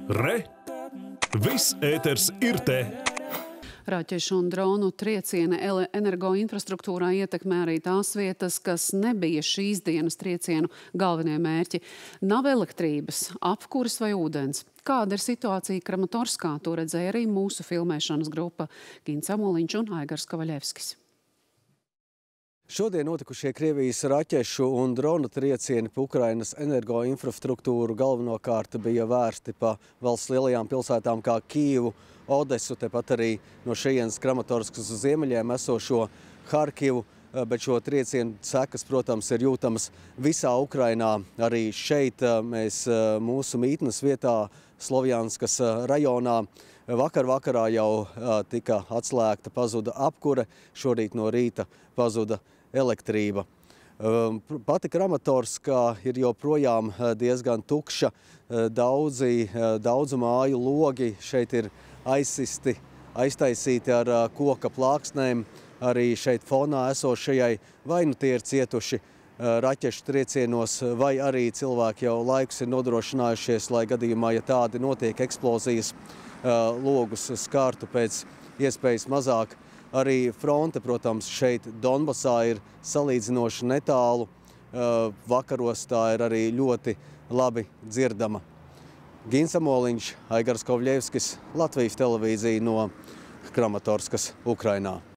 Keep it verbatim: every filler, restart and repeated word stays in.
Re! Viss ēters ir te! Raķešu un dronu trieciena energoinfrastruktūrā ietekmē arī tās vietas, kas nebija šīs dienas triecienu galvenie mērķi. Nav elektrības, apkuras vai ūdens. Kāda ir situācija Kramatorskā? To redzēja arī mūsu filmēšanas grupa Gins Amoliņš un Aigars Kavaļevskis. Šodien notikušie Krievijas raķešu un dronu triecieni pa Ukrainas energoinfrastruktūru galvenokārt bija vērsti pa valsts lielajām pilsētām kā Kijevu, Odesu, tepat arī no šejienes Kramatorskas uz ziemeļiem esošo Harkivu, bet šo triecienu sekas, protams, ir jūtamas visā Ukrainā. Arī šeit mēs mūsu mītnes vietā Slovjanskas rajonā vakar vakarā jau tika atslēgta, pazuda apkure, šorīt no rīta pazuda elektrība. Pati Kramatorska ir joprojām diezgan tukša. Daudzi, daudzu māju logi šeit ir aizsisti, aiztaisīti ar koka plāksnēm. Arī šeit fonā esošajai vai nu tie ir cietuši raķešu triecienos, vai arī cilvēki jau laikus ir nodrošinājušies, lai gadījumā, ja tādi notiek eksplozijas, logus skārtu pēc iespējas mazāk. Arī fronte, protams, šeit Donbasā ir salīdzinoši netālu. Vakaros tā ir arī ļoti labi dzirdama. Gins Amoliņš, Aigars Kavaļevskis, Latvijas televīzija no Kramatorskas, Ukrainā.